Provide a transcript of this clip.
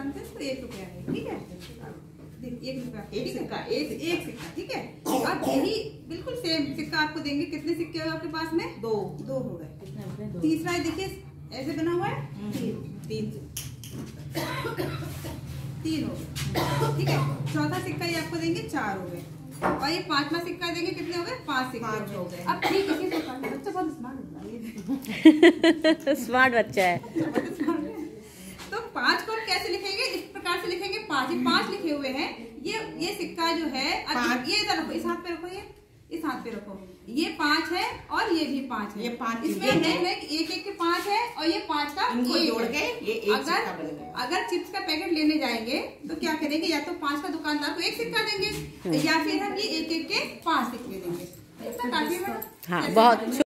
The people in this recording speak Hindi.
जानते हैं तो 1 रुपया है, ठीक है। 1 रुपया, एक सिक्का, एक सिक्का, ठीक है। अब यही बिल्कुल सेम सिक्का आपको देंगे। कितने सिक्के हो आपके पास में? 2 हो गए। तीसरा है, देखिए ऐसे बना हुआ है, 3 हो गए, ठीक है। चौथा सिक्का ये आपको देंगे, 4 हो गए। और ये 5वां सिक्का देंगे, कितने हो गए? 5 सिक्के हो गए। अब ठीक है, बच्चा बहुत स्मार्ट बच्चा है। तो 5 को कैसे लिखेंगे? इस प्रकार से लिखेंगे। 5 लिखे हुए हैं। ये सिक्का जो है, ये इधर रखो, इस हाथ पे रखो, ये इस हाथ पे रखो। ये 5 है और ये भी 5 है। ये 5 इसमें हम देख रहे हैं कि 1 के 5 है और ये 5 का जोड़ के ये एक सिक्का बनेगा। अगर चिप्स का पैकेट लेने जाएंगे तो क्या करेंगे? या तो 5 का दुकानदार को 1 सिक्का देंगे या फिर हम ये 1 के 5 सिक्के देंगे। इतना काफी है। हाँ, बहुत